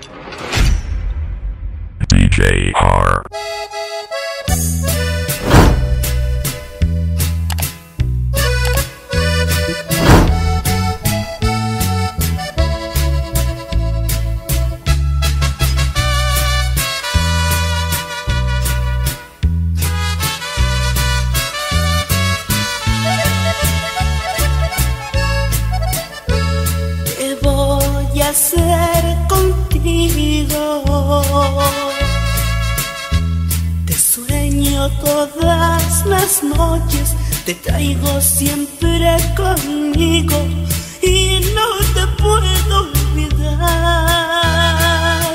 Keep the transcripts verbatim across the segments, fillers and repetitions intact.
D J R. ¿Qué voy a hacer contigo? Te sueño todas las noches, te traigo siempre conmigo y no te puedo olvidar.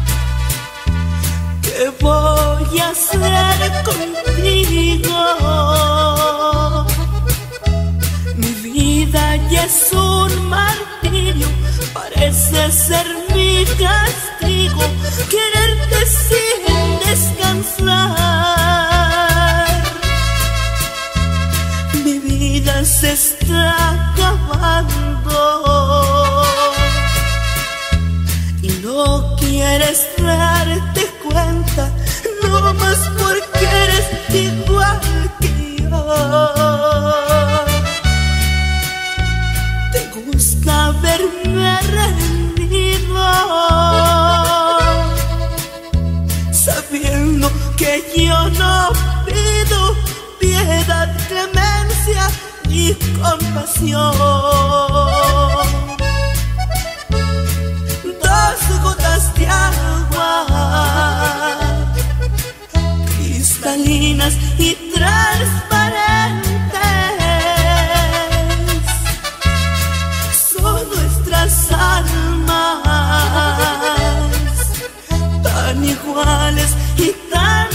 ¿Qué voy a hacer contigo? Mi vida ya es un martirio, parece ser mi castigo, quererte sin descansar. Mi vida se está acabando y no quieres darte cuenta, no más porque eres igual que yo. Te gusta verme rendido, sabiendo que yo no pido piedad, clemencia ni compasión. Dos gotas de agua cristalinas y transparentes son nuestras almas, tan iguales y tan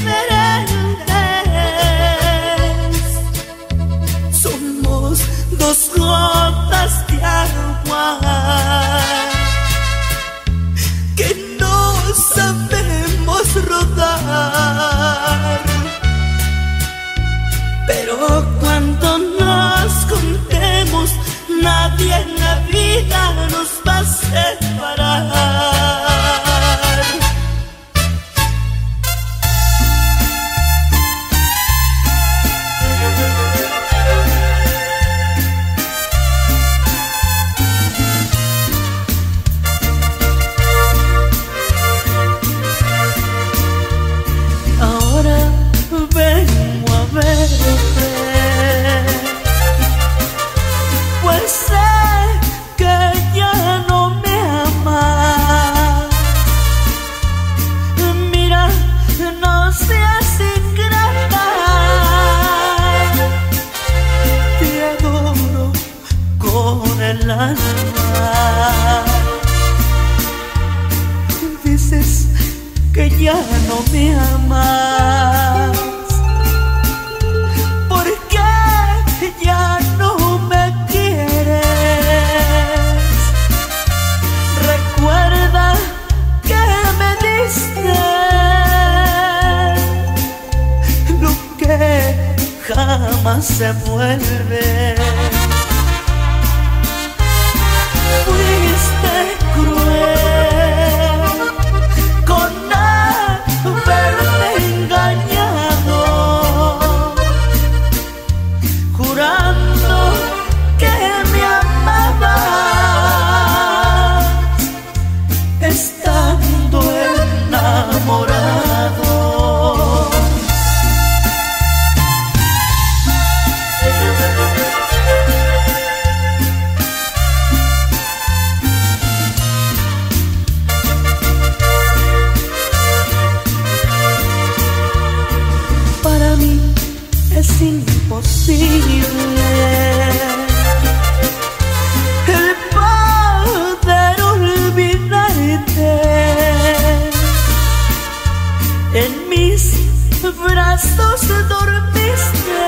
diferentes. Somos dos gotas de agua que no sabemos rodar, pero cuando nos juntemos nadie en la vida nos va a separar. Ahora vengo a verte, pues sé que ya no me amas. Mira, no seas ingrata, te adoro con el alma. Dices que ya no me amas, ¿por qué ya no me quieres? Recuerda que me diste lo que jamás se vuelve. Fuiste cruel con haberme engañado, jurando que me amabas, estando enamorado. Para mí es imposible el poder olvidarte. En mis brazos dormiste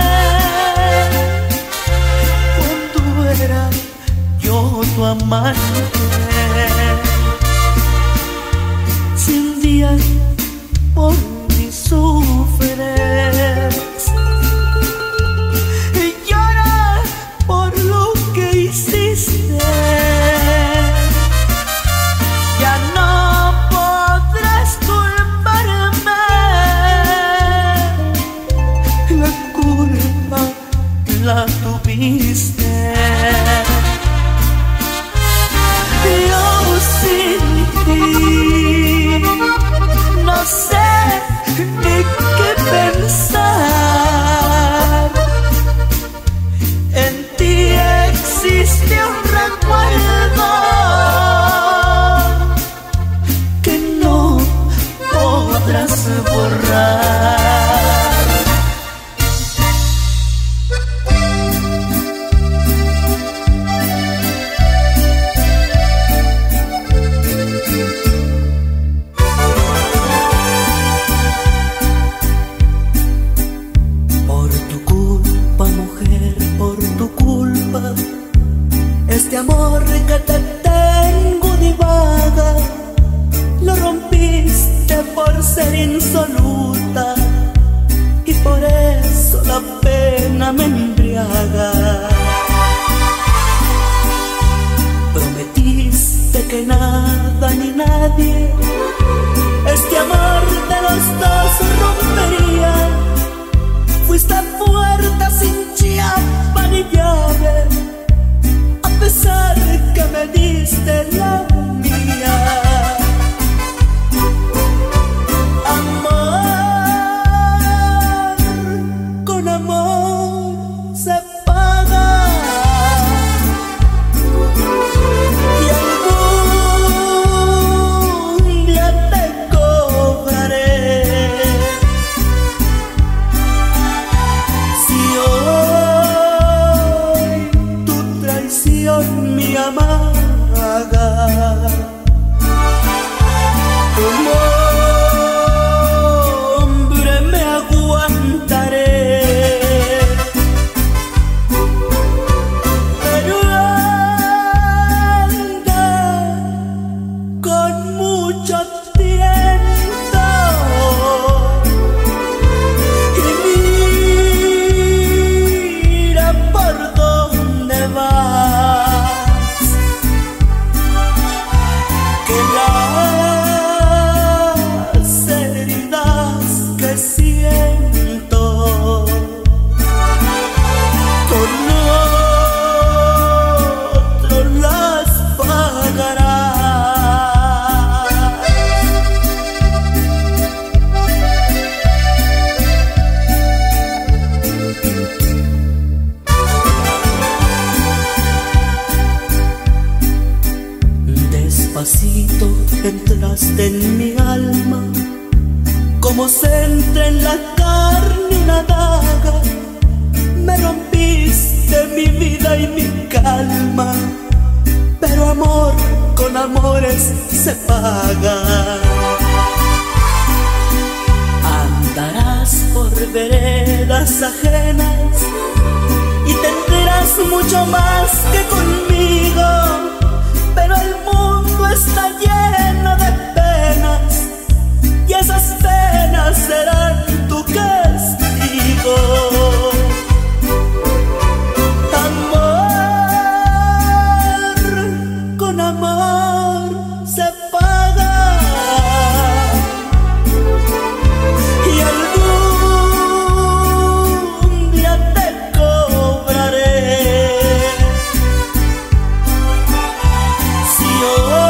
cuando era yo tu amante. Sin día por mí sufres y llora por lo que hiciste. Ya no nada ni nadie este amor de los dos rompería. Fuiste puerta sin chapa ni llave, a pesar que me diste la mía. Amor con amor se paga, y algún día te cobraré. Si hoy tu traición me amaga, como hombre me aguantaré. Pero anda con mucho tiempo y mira por dónde vas, que las heridas que siento con otro las pagarás. Despacito entraste en mi alma, como se entra en la carne una daga. Me rompiste mi vida y mi calma, pero amor con amores se paga. Andarás por veredas ajenas y tendrás mucho más que conmigo, pero el mundo está lleno de penas y esas penas serán tu castigo. Amor con amor se paga, y algún día te cobraré. Si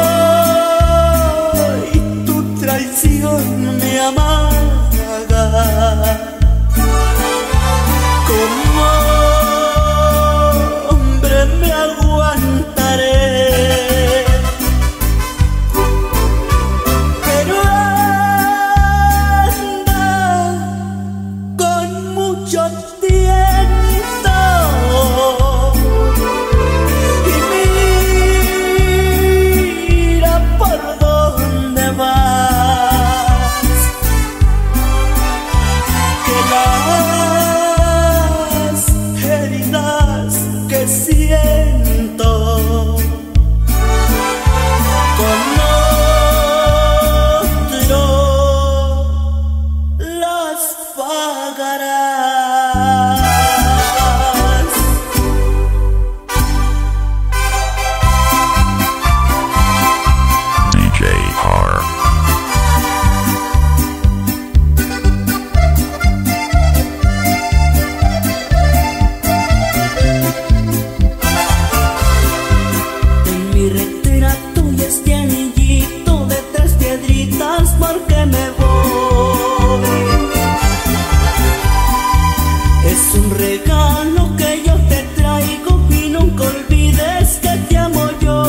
hoy tu traición me amaga, como hombre me aguantaré. Pero anda con mucho tiempo y mira por dónde vas, que las heridas que siento con otro las pagarás. D J Har. En mi retrato y este anillito de tres piedritas porque me voy. Es un regalo que yo te traigo y nunca olvides que te amo yo.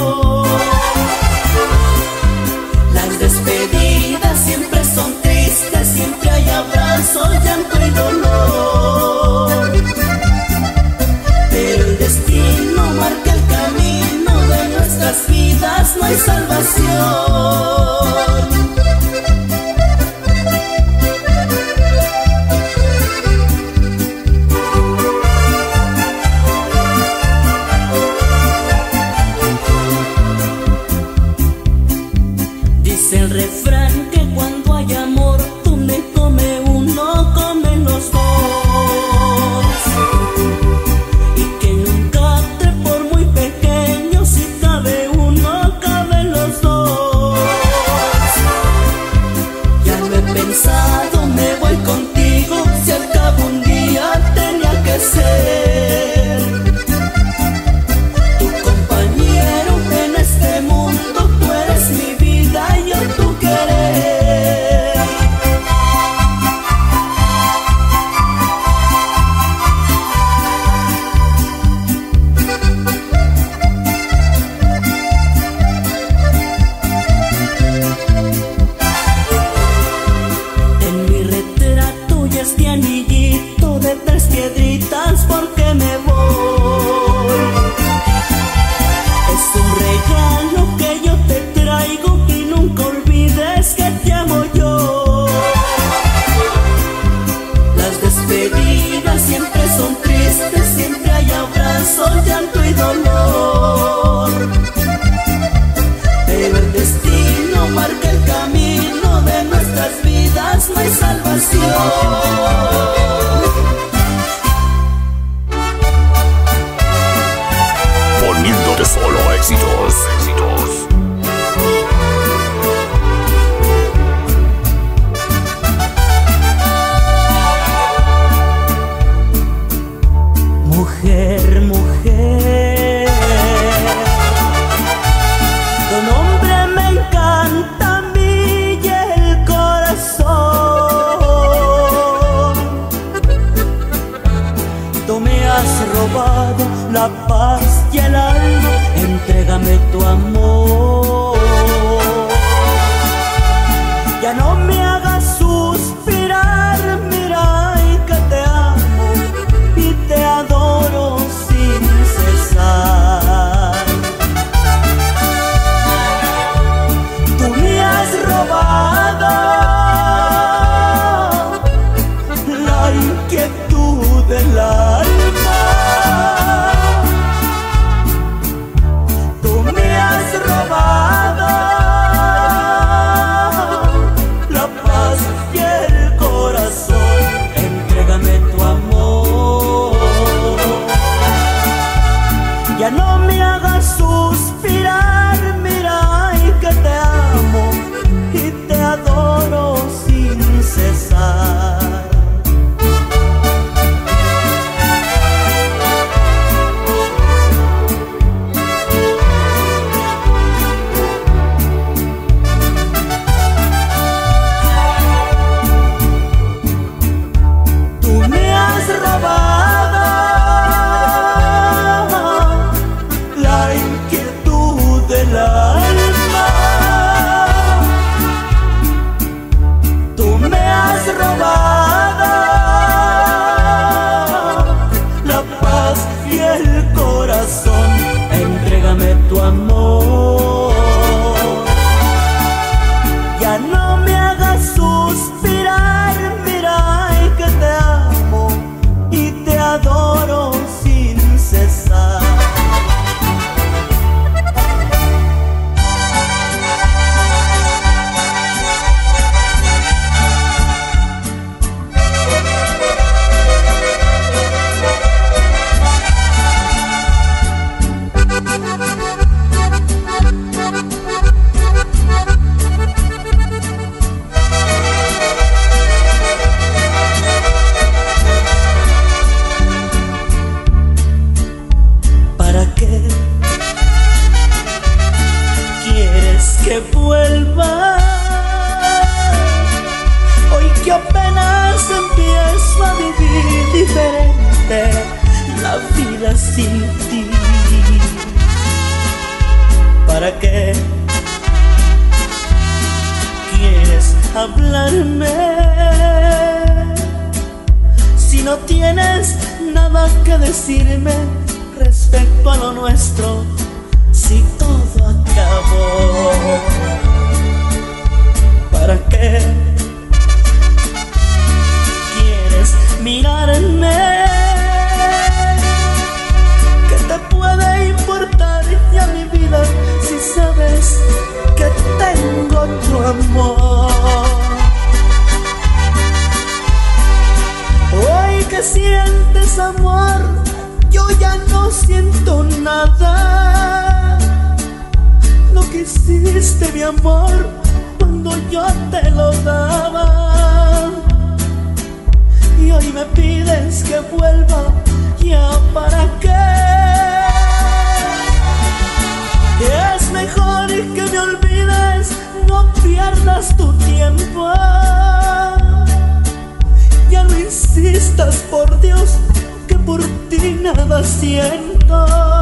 Las despedidas siempre son tristes, siempre hay abrazos, llanto y dolor, pero el destino marca el camino de nuestras vidas, no hay salvación. Dice el refrán que cuando hay amor, donde come uno, comen los dos, y que nunca te por muy pequeño, si cabe uno, caben los dos. más no hay salvación. Poniéndote solo éxitos, éxitos. Mujer, mujer, tu nombre me encanta a mí y el corazón. Tú me has robado la paz y el alma, entrégame tu amor. Ya no me hagas suspirar, mira y que te amo y te adoro sin cesar. Tú me has robado la inquietud del alma. Ya no me hagas suspirar, mira y que te amo y te adoro sin cesar. Tú me has robado del alma. Tú me has robado la paz y el corazón, entrégame tu amor. Ya no me hagas suspirar, mira y que te amo y te adoro sin cesar. Que vuelva hoy que apenas empiezo a vivir diferente la vida sin ti. ¿Para qué quieres hablarme si no tienes nada que decirme respecto a lo nuestro? Si todo acabó, ¿para qué quieres mirarme? ¿Qué te puede importar ya mi vida si sabes que tengo tu amor? Hoy que sientes amor, yo ya no siento nada. Lo que hiciste, mi amor, cuando yo te lo daba, y hoy me pides que vuelva, ¿ya para qué? Es mejor que me olvides, no pierdas tu tiempo. Ya no insistas, por Dios, que por ti nada siento.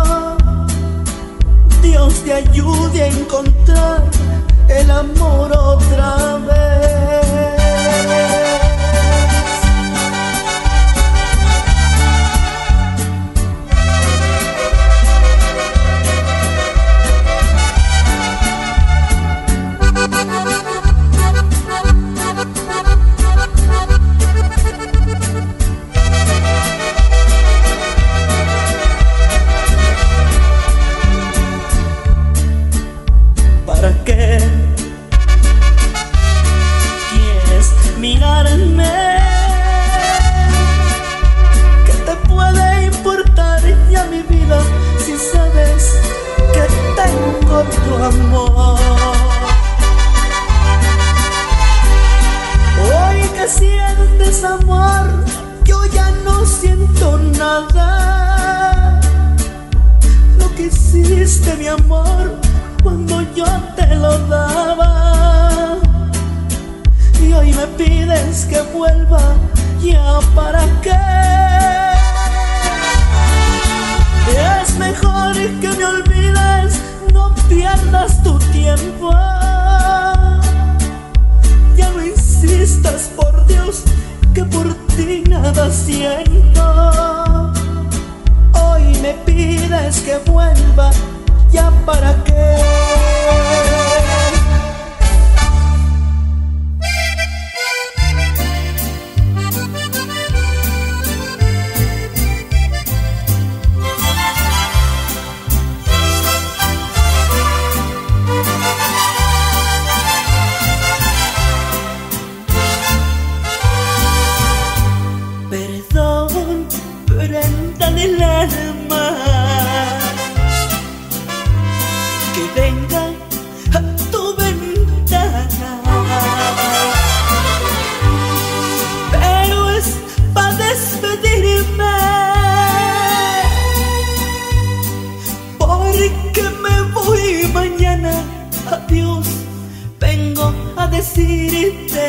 Dios te ayude a encontrar el amor otra vez. ¿Para qué decirte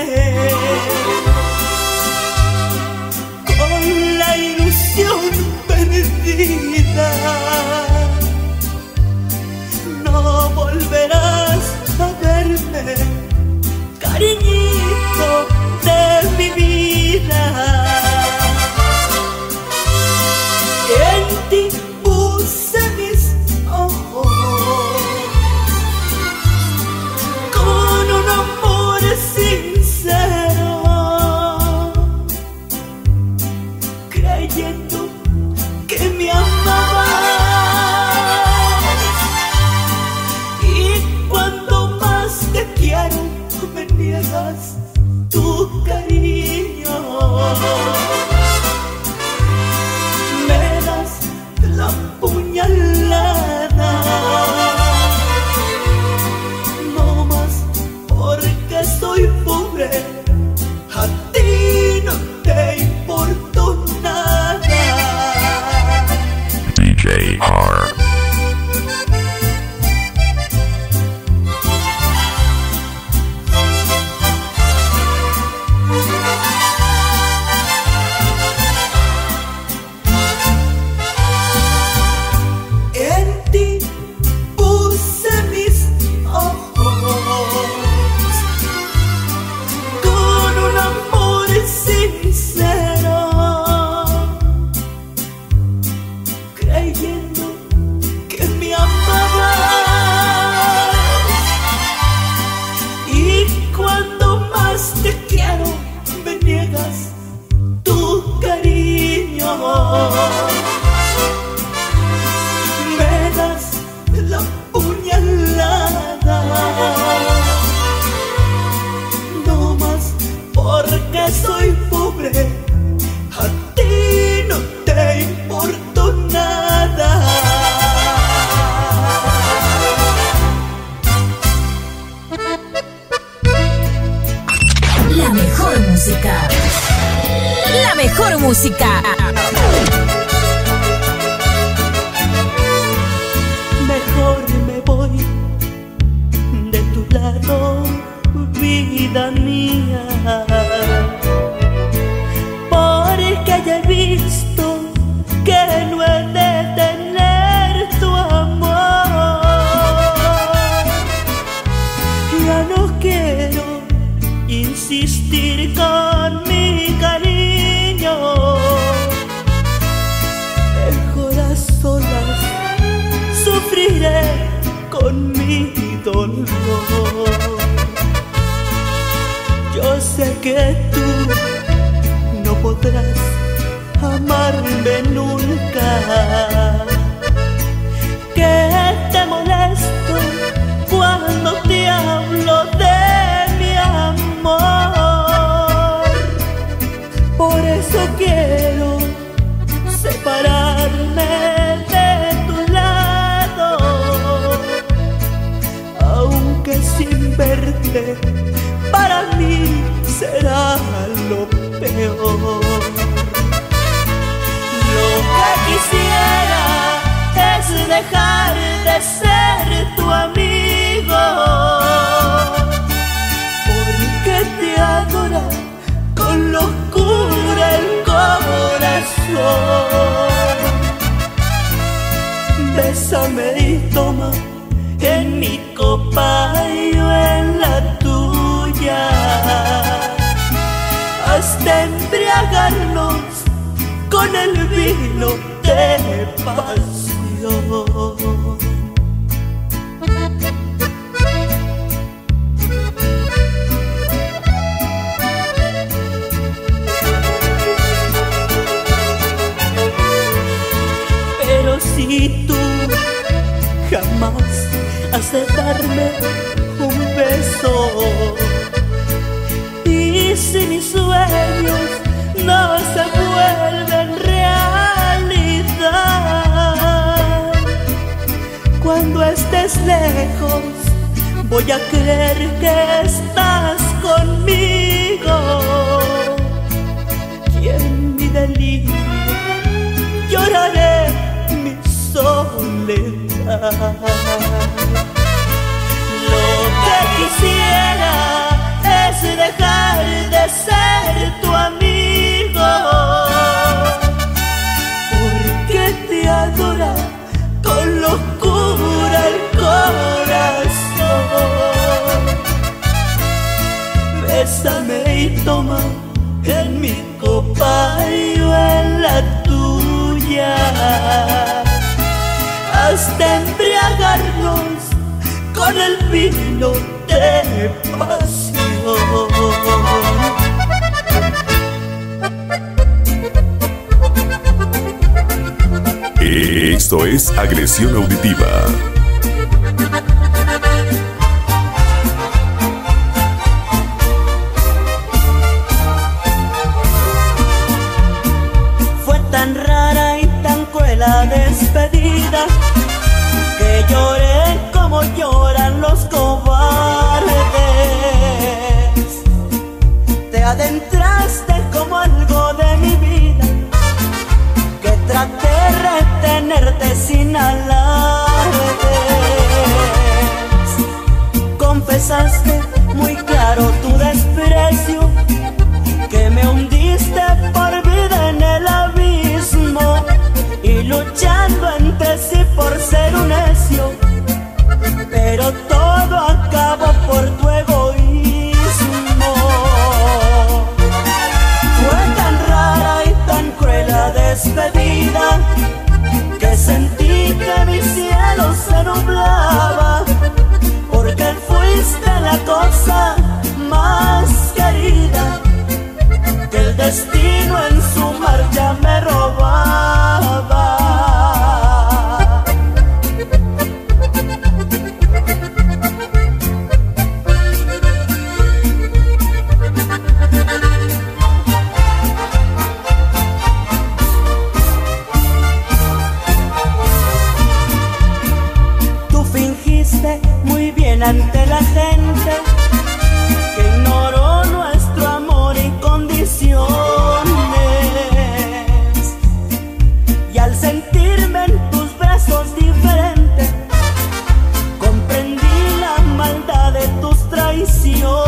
con la ilusión perdida: no volverás a verme, cariñito de mi vida. En ti puse mis ojos con un amor sincero, creyendo que me amabas. Y cuando más te quiero, me niegas tu cariño. Me das la puñalada, no más porque soy pobre, a ti no te importo nada. D J R. Soy pobre, a ti no te importo nada. La mejor música. La mejor música. Mejor me voy de tu lado, vida mía, porque ya he visto que no he de tener tu amor. Ya no quiero insistir con mi cariño, mejor a solas sufriré con mi dolor. Yo sé que tú no podrás amarme nunca, que te molesto cuando te hablo de mi amor. Por eso quiero separarme de tu lado, aunque sin verte para mí será lo peor. Lo que quisiera es dejar de ser tu amigo, porque te adora con locura el corazón. Bésame y toma en mi copa y yo en la tuya, hasta embriagarnos con el vino de pasión. Pero si tú jamás has de darme un beso, y si mis sueños no se vuelven realidad, cuando estés lejos voy a creer que estás conmigo, y en mi delirio lloraré mi soledad. Lo que quisiera bésame y toma en mi copa y yo en la tuya, hasta embriagarnos con el vino de pasión. Esto es Agresión Auditiva. Fue tan rara y tan cruel la despedida que lloré como lloran los cobardes. Te adentraste como algo de mi vida, que traté de retenerte sin alardes. Confesaste muy claro tu desprecio, que me hundiste por vida en el abismo, y luchando entre sí por ser un necio, pero todo acabó por tu egoísmo. Fue tan rara y tan cruel la despedida que sentí que mi cielo se nublaba, porque fuiste la cosa más querida que el destino en su marcha me robaba. Tú fingiste muy bien ante la gente que ignoró nuestro amor y condiciones, y al sentirme en tus brazos diferente, comprendí la maldad de tus traiciones.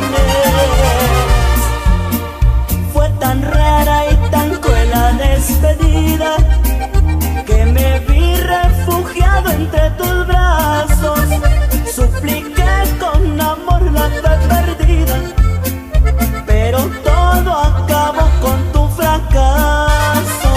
Fue tan rara y tan cruel la despedida que me vi refugiado entre tus brazos. Supliqué con amor la fe perdida, pero todo acabó con tu fracaso.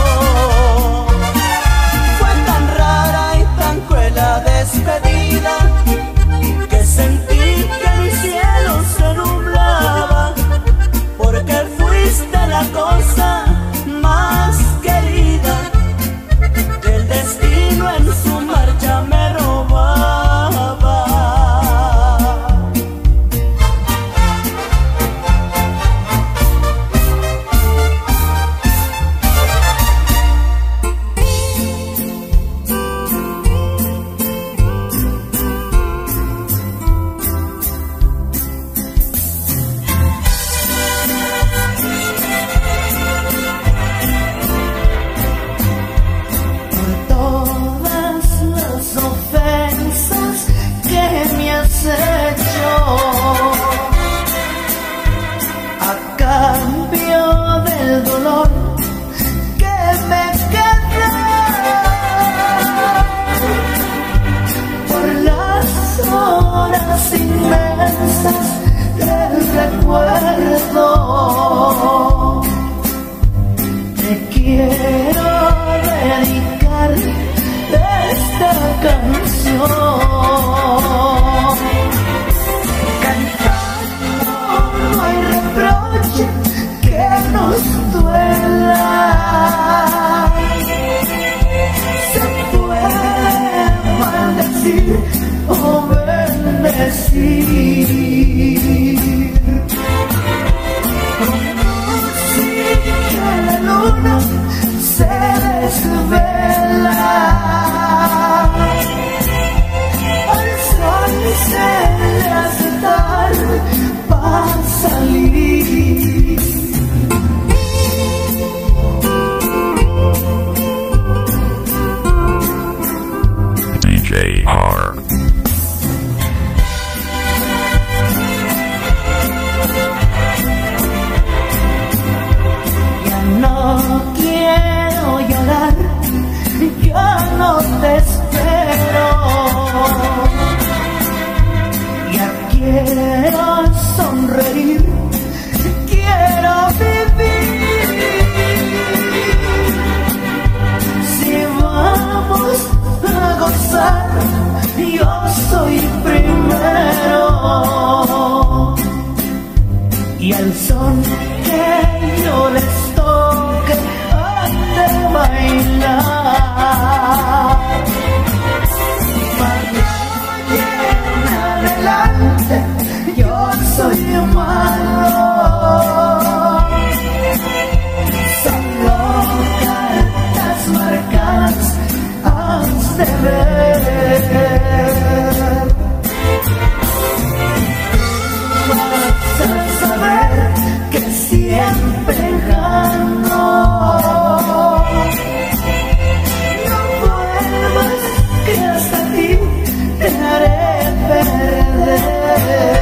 Fue tan rara y tan cruel la despedida que sentí que mi cielo se nublaba, porque fuiste la cosa más querida que el destino en su marcha me robaba. Por todas las ofensas que me has hecho, a cambio del dolor que me queda, por las horas inmensas del recuerdo, te quiero dedicar esta canción, cantando no hay reproche que nos duela, se puede maldecir o bendecir, como si que la luna se desvela, al sol se le hace tarde para salir. D J Har. Ya no quiero llorar, ya no te espero, ya quiero sonreír, quiero vivir. Si vamos a gozar, yo soy primero. Y al son que yo les toque, han de bailar. Mañana en adelante, yo soy malo. Solo cartas marcadas has de ver. Vas a saber que siempre gano. No vuelvas, que hasta ti te haré perder.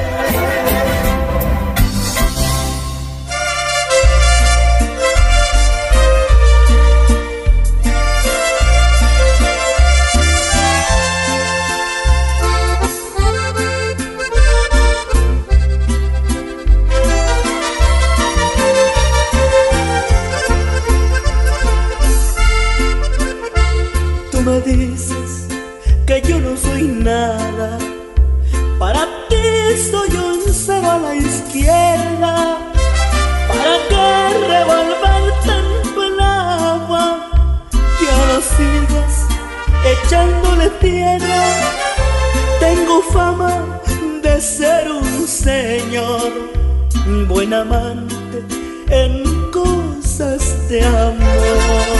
Me dices que yo no soy nada, para ti soy un cero a la izquierda. ¿Para qué revolver tanto el agua? Ya no sigas echándole tierra. Tengo fama de ser un señor, buen amante en cosas de amor.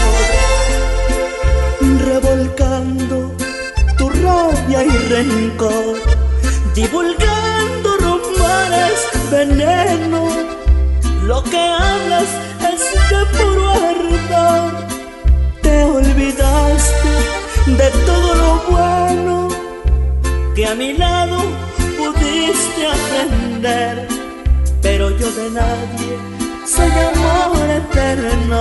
Revolcando tu rabia y rencor, divulgando rumores, veneno. Lo que hablas es de puro ardor. Te olvidaste de todo lo bueno que a mi lado pudiste aprender. Pero yo de nadie soy amor eterno.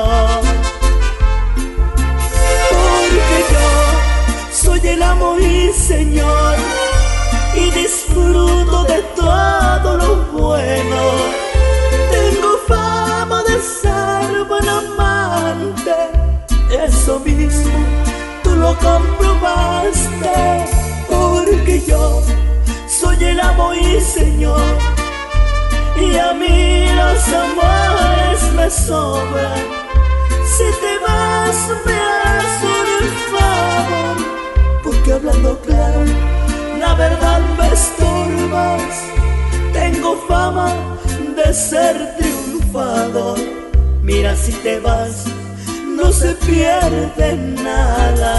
Porque yo soy el amo y señor, y disfruto de todo lo bueno. Tengo fama de ser buen amante, eso mismo tú lo comprobaste. Porque yo soy el amo y señor, y a mí los amores me sobran. Si te vas me harás un favor, porque hablando claro, la verdad me estorbas. Tengo fama de ser triunfador. Mira, si te vas, no se pierde nada.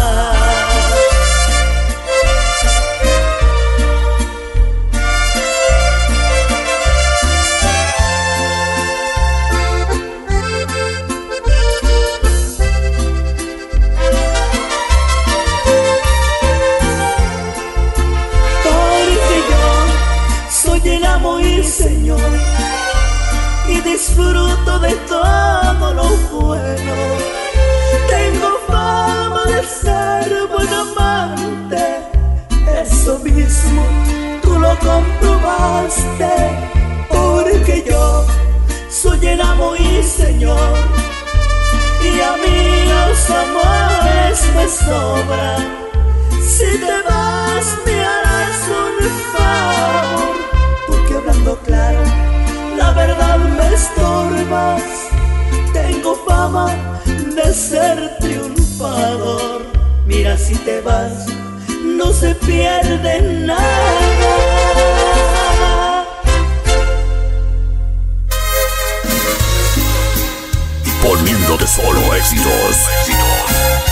Señor, y disfruto de todo lo bueno. Tengo fama de ser buen amante, eso mismo tú lo comprobaste. Porque yo soy el amo y señor, y a mí los amores me sobran. Si te vas me harás un favor, hablando claro, la verdad me estorbas. Tengo fama de ser triunfador. Mira, si te vas, no se pierde nada. Poniéndote solo éxitos. éxitos.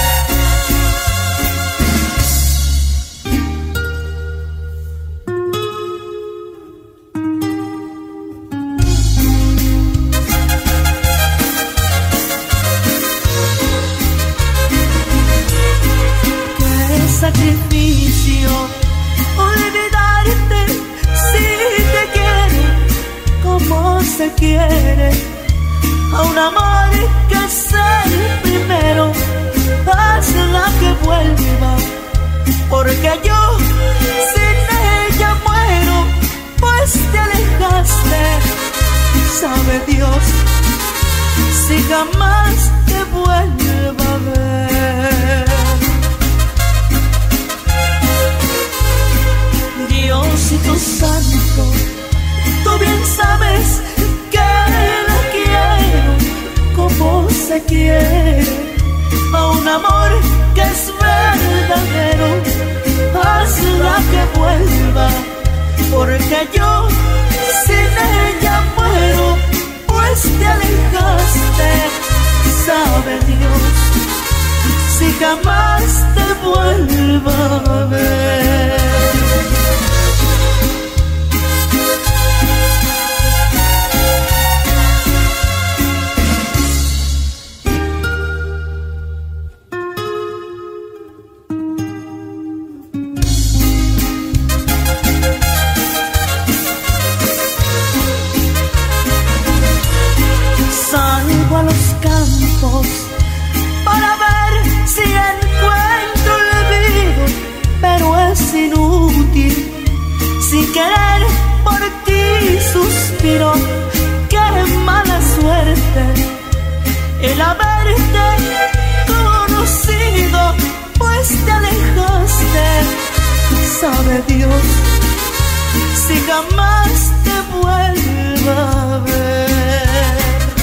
Sacrificio, olvidarte si te quiero como se quiere a un amor que es el primero. Hazla que vuelva, porque yo sin ella muero, pues te alejas sabe Dios si jamás te vuelva a ver. Diosito santo, tú bien sabes que la quiero como se quiere a un amor que es verdadero. Hazla que vuelva, porque yo sin ella muero, pues te alejaste. Sabe Dios si jamás te vuelva a ver. Salgo a los campos para ver si encuentro el olvido, pero es inútil. Sin querer por ti suspiro. Qué mala suerte el haberte conocido, pues te alejaste. Sabe Dios si jamás te vuelva a ver.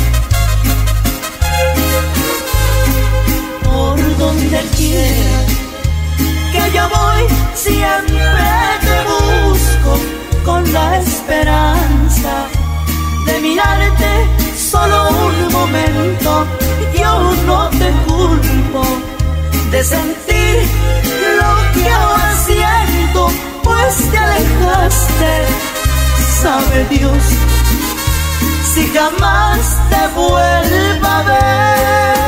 Por donde quiera que yo voy, siempre te busco con la esperanza de mirarte solo un momento. Yo no te culpo de sentir lo que ahora siento, pues te alejaste. Sabe Dios si jamás te vuelva a ver.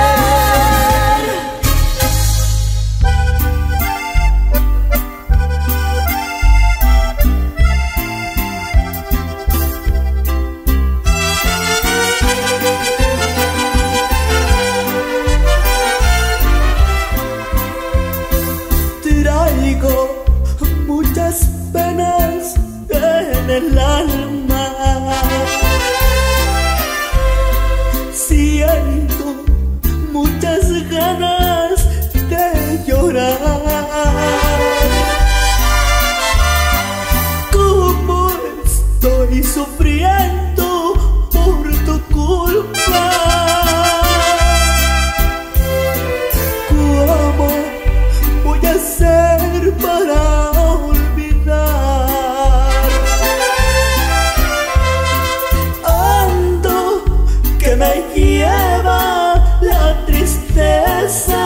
Traigo muchas penas en el alma, siento muchas ganas de llorar. Como estoy sufriendo por tu culpa, ¿cómo voy a hacer para olvidar? Ando que me lleva la tristeza,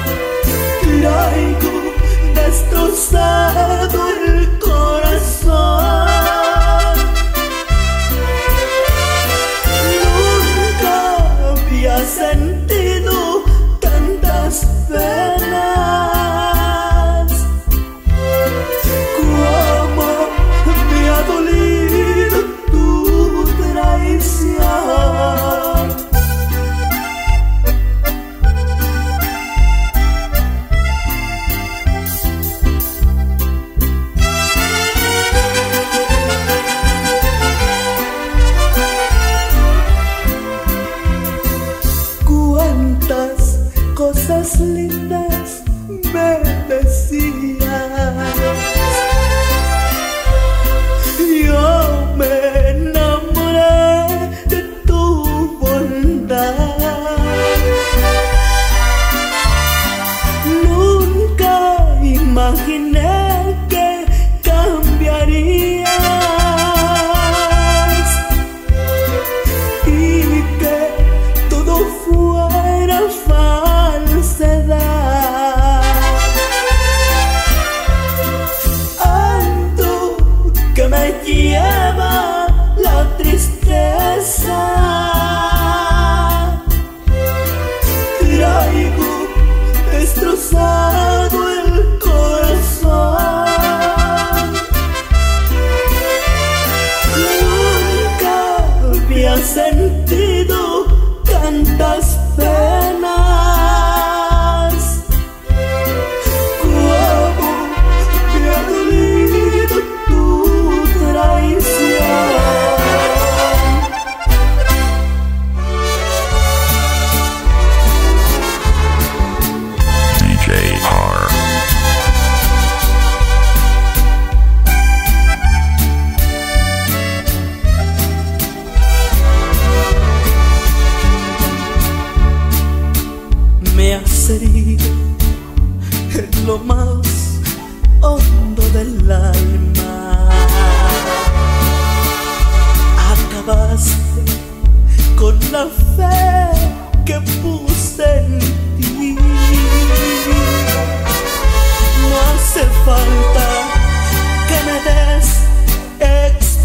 traigo destrozado el corazón.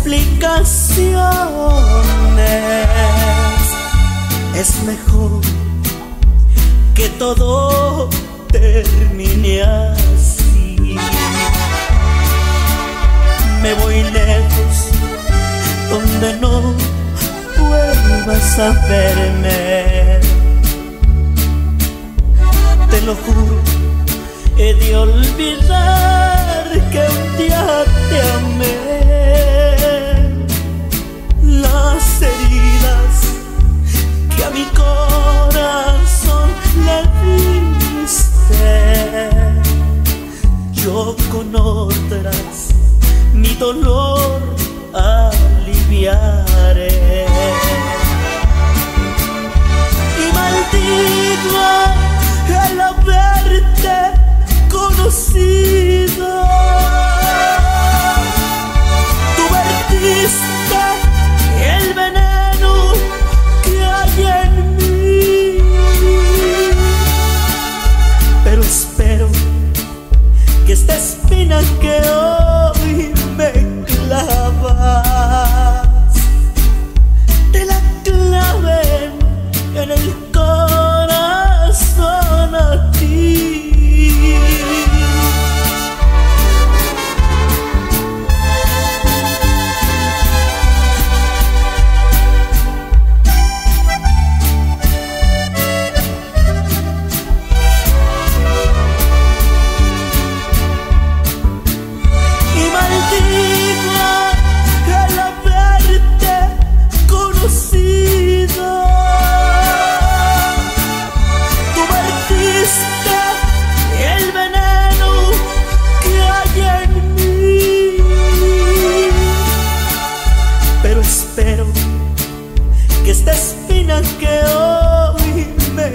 explicaciones. Es mejor que todo termine así. Me voy lejos, donde no vuelvas a verme. Te lo juro, he de olvidar que un día te amé. Las heridas que a mi corazón le diste, yo con otras mi dolor aliviaré. Y maldigo el haberte conocido. Tú vertiste el veneno que hay en mí, pero espero que esta espina que hoy me clavas te la claven en el corazón a ti. Espero que esta espina que hoy me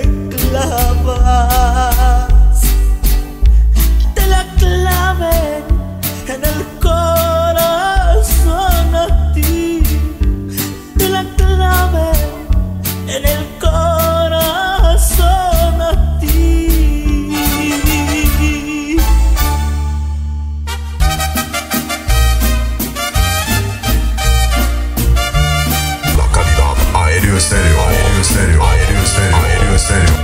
clavas te la claven en el corazón a ti, te la claven en el corazón a ti. Aéreo Estéreo, Aéreo Estéreo, Aéreo Estéreo, Aéreo Estéreo.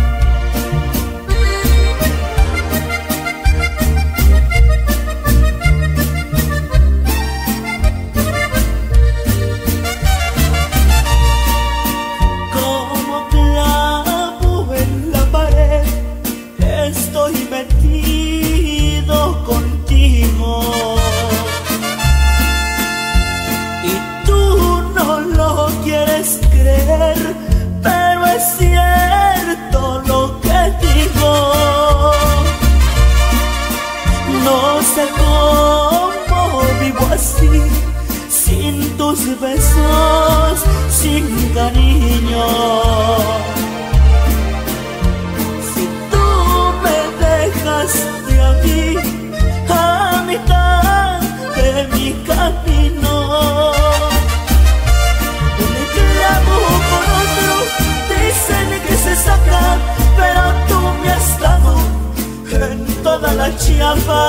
Como clavo en la pared, estoy metido contigo. Y tú no lo quieres creer, pero es cierto lo que digo. No sé cómo vivo así, sin tus besos, sin cariño. Si tú me dejaste a mí a mitad de mi camino, con otro dicen que se saca, pero tú me has dado en toda la chapa.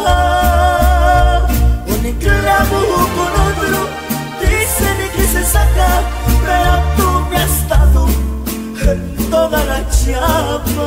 Un clavo con otro dicen que se saca, pero tú me has dado en toda la chapa.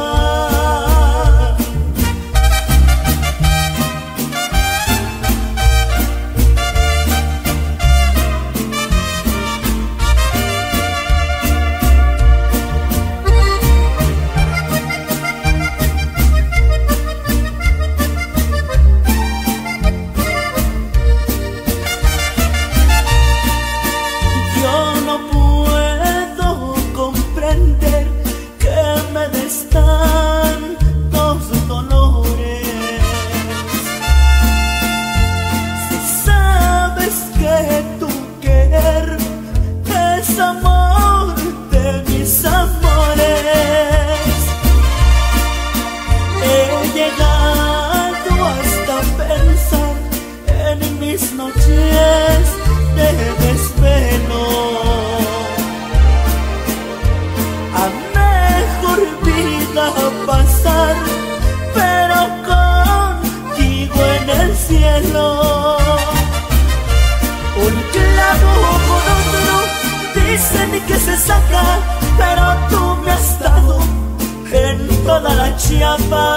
Chiapa.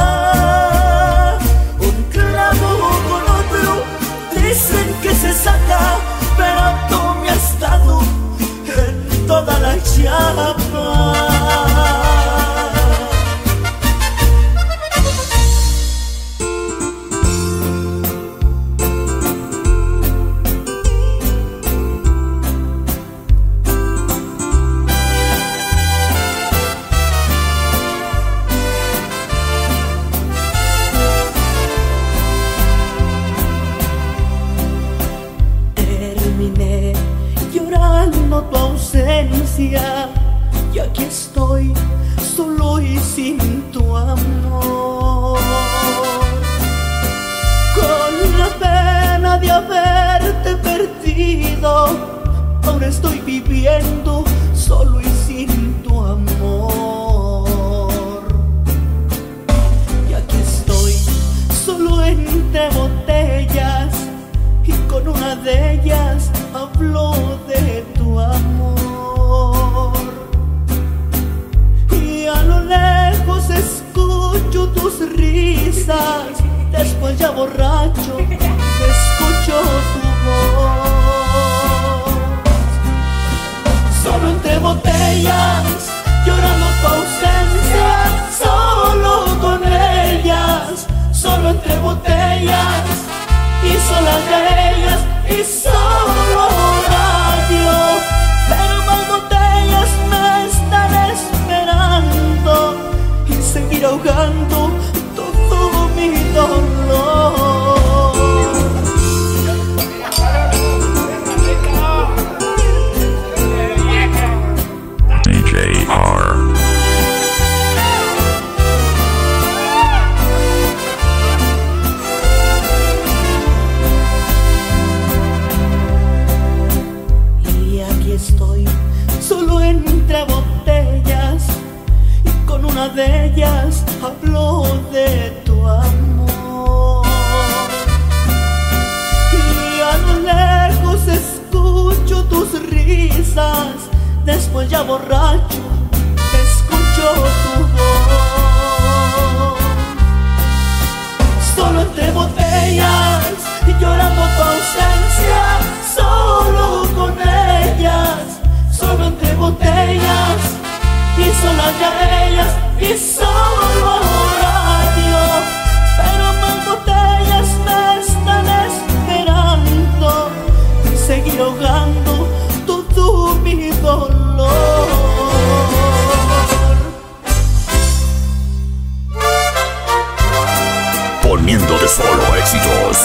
Un clavo con otro dicen que se saca, pero tú me has dado en toda la Chiapa. Tu ausencia y aquí estoy solo y sin tu amor, con la pena de haberte perdido. Ahora estoy viviendo solo y sin tu amor, y aquí estoy solo entre botellas y con una de ellas hablo de tu amor, y a lo lejos escucho tus risas. Después ya borracho escucho tu voz, solo entre botellas, llorando tu ausencia, solo con ellas, solo entre botellas y solas de ellas, y solo radio, pero más botellas me están esperando y seguir ahogando todo mi dolor. D J R. Estoy solo entre botellas y con una de ellas hablo de tu amor, y a lo lejos escucho tus risas. Después ya borracho escucho tu voz, solo entre botellas y llorando tu ausencia, solo con ellas, solo entre botellas y solas ya ellas, y solo radio, pero más botellas me están esperando y seguir ahogando todo mi dolor. Poniéndote solo éxitos.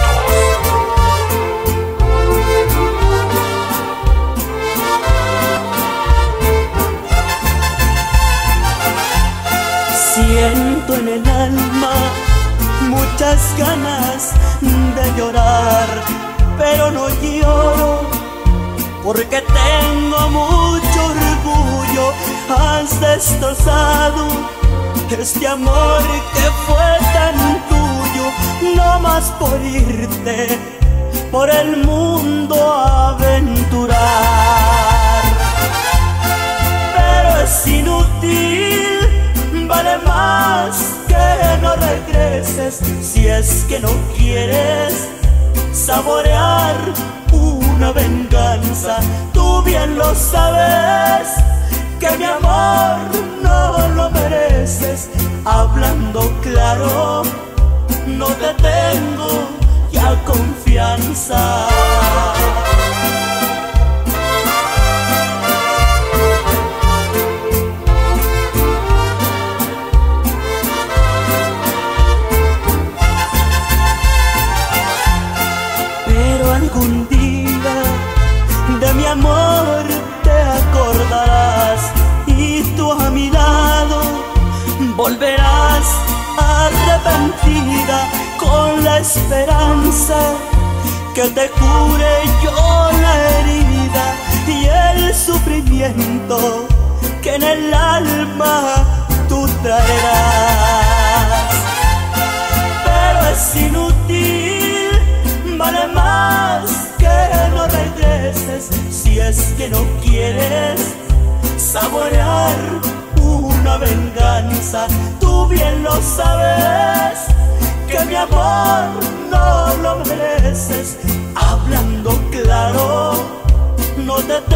Siento en el alma muchas ganas de llorar, pero no lloro porque tengo mucho orgullo. Has destrozado este amor que fue tan tuyo, no más por irte por el mundo a aventurar. Pero es inútil, vale más que no regreses si es que no quieres saborear una venganza. Tú bien lo sabes que mi amor no lo mereces. Hablando claro, no te tengo ya confianza. Algún día de mi amor te acordarás y tú a mi lado volverás arrepentida con la esperanza que te cure yo la herida y el sufrimiento que en el alma tú traerás. Pero es inútil, vale más que no regreses si es que no quieres saborear una venganza. Tú bien lo sabes, que mi amor no lo mereces. Hablando claro, no te